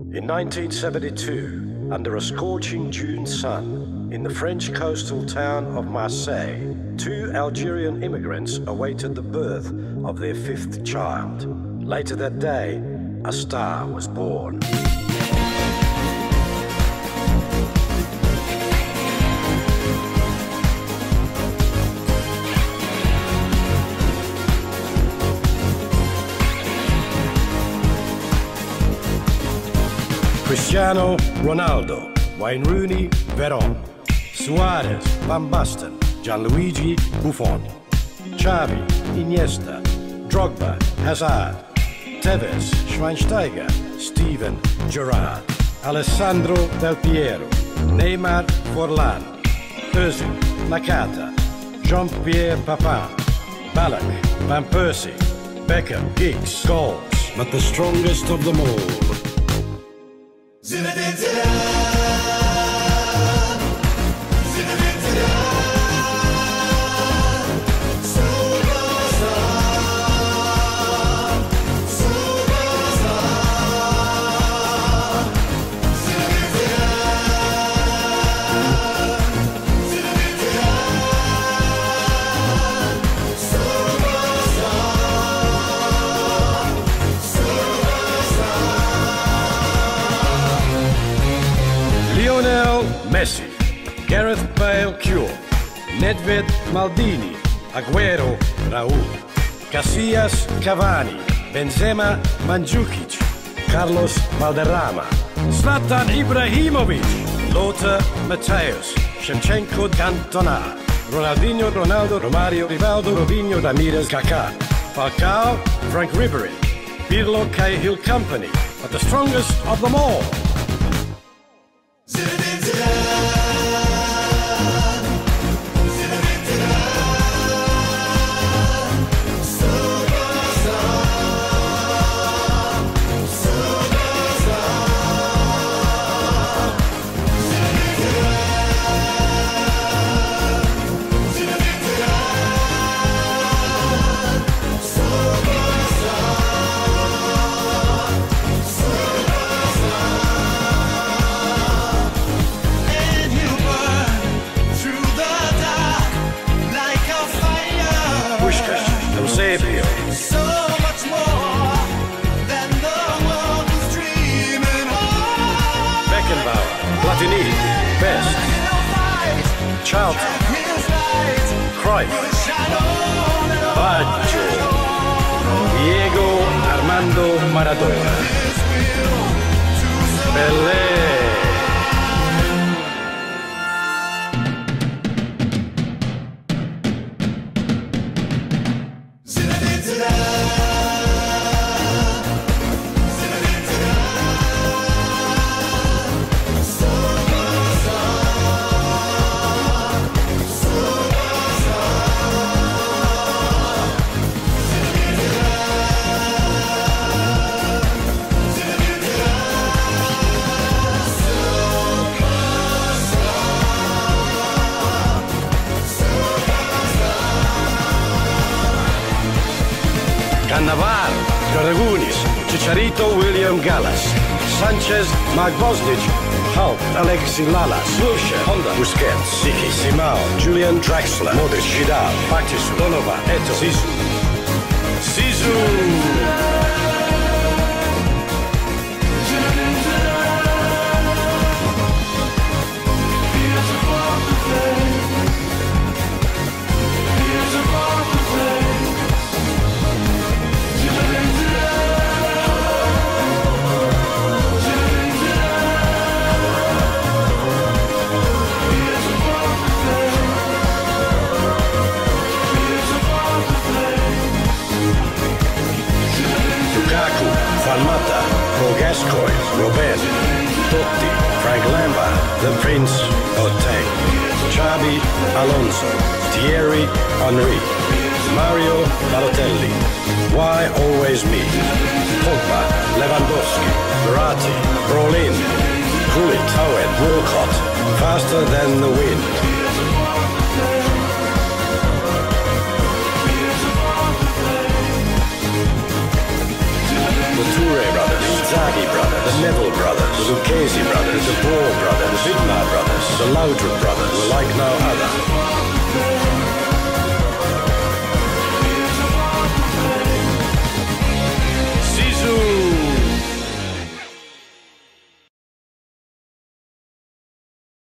In 1972, under a scorching June sun, in the French coastal town of Marseille, two Algerian immigrants awaited the birth of their fifth child. Later that day, a star was born. Cristiano Ronaldo, Wayne Rooney, Veron, Suarez, Van Basten, Gianluigi Buffon, Xavi, Iniesta, Drogba, Hazard, Tevez, Schweinsteiger, Steven Gerrard, Alessandro Del Piero, Neymar Forlan, Özil, Nakata, Jean-Pierre Papin, Ballack, Van Persie, Beckham, Giggs, Scholes, but the strongest of them all. Zinedine Zidane, Zinedine Zidane, superstar, superstar. Zinedine Zidane, Zinedine Zidane, superstar, superstar. Lionel Messi, Gareth Bale Cure, Nedved Maldini, Agüero Raúl, Casillas Cavani, Benzema Mandzukic, Carlos Valderrama, Zlatan Ibrahimovic, Lothar Matthäus, Shevchenko Cantona, Ronaldinho, Ronaldo, Romario, Rivaldo, Robinho, Ramirez, Kaká, Falcao, Frank Ribery, Pirlo, Cahill Company, but the strongest of them all. Zinedine Zidane, Zinedine Zidane, superstar, superstar. Zinedine Zidane, Zinedine Zidane, superstar. And you burn through the dark like a fire. Puskás, Eusebio, So much more than the world was dreaming of. Beckenbauer, Platini, Best, Charlton, His light Cruyff, will shine on and on. Baggio, Diego Armando Maradona, His will to Pelé. Zinedine Zidane, Zinedine Zidane, superstar, superstar. Zinedine Zidane, Zinedine Cannavaro, Gargunis, Chicharito, William Gallas, Sanchez, Mark Bosnich, Hulk, Alexis Lalas, Wilshere, Honda, Busquets, Siki, Simao, Julian Draxler, Modric, Vidal, Batistu, Donovan, Eto'o, Zizou. Zizou! Lukaku, Van Mata, Paul Gascoigne, Robben, Totti, Frank Lampard, the Prince Boateng, Xabi Alonso, Thierry Henry, Mario Balotelli, why always me? Pogba, Lewandowski, Verratti, Brolin, Gullit, Owen, Walcott, faster than the wind. The Toure brothers, Zaghi brothers, the Neville brothers, the Lucchese brothers, the Boer brothers, the Vidmar brothers, the Laudrup brothers were like no other.